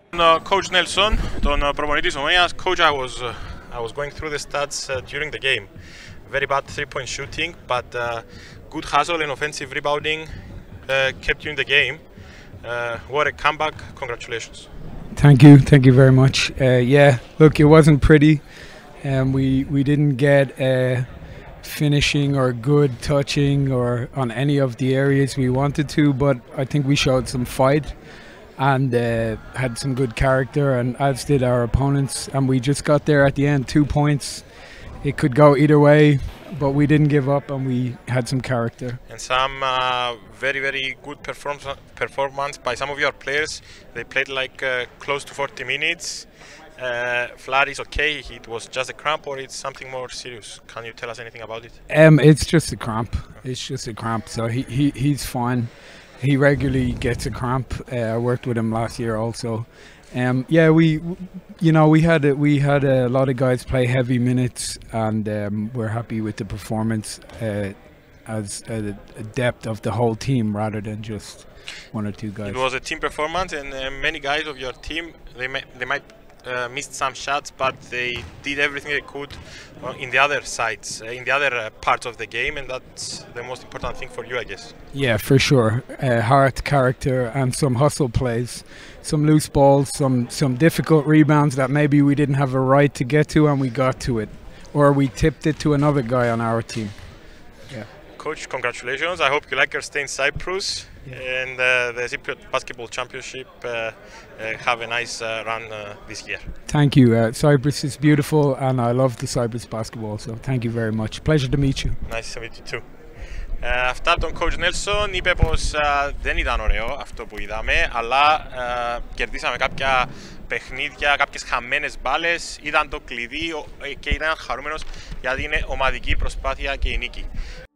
Coach Nelson, τον προπονητή της Ομόνοιας. Coach, I was going through the stats during the game. Very bad three-point shooting, but good hustle and offensive rebounding kept you in the game. What a comeback! Congratulations. Thank you very much. Yeah, look, it wasn't pretty. We didn't get finishing or good touching or on any of the areas we wanted to, but I think we showed some fight and had some good character, and as did our opponents, and we just got there at the end. 2 points. It could go either way, but we didn't give up and we had some character. And some very good performance by some of your players. They played like close to 40 minutes. Vlad is okay. It was just a cramp, or it's something more serious? Can you tell us anything about it? It's just a cramp. It's just a cramp. So he's fine. He regularly gets a cramp. I worked with him last year also. Yeah, we had a lot of guys play heavy minutes, and we're happy with the performance as a depth of the whole team rather than just one or two guys. It was a team performance, and many guys of your team they might missed some shots, but they did everything they could in the other sides, in the other parts of the game, and that's the most important thing for you, I guess. Yeah, for sure. Heart, character, and some hustle plays, some loose balls, some difficult rebounds that maybe we didn't have a right to get to, and we got to it, or we tipped it to another guy on our team. Yeah. Coach, congratulations. I hope you like your stay in Cyprus, and the Cypriot Basketball Championship have a nice run this year. Thank you. Cyprus is beautiful, and I love the Cyprus basketball, so thank you very much. Pleasure to meet you. Nice to meet you too. Αυτά από τον Coach Nelson. Είπε πως δεν ήταν ωραίο αυτό που είδαμε, αλλά κερδίσαμε κάποια παιχνίδια, κάποιες χαμένες μπάλες. Ήταν το κλειδί και ήταν χαρούμενος γιατί είναι ομαδική προσπάθεια και η νίκη.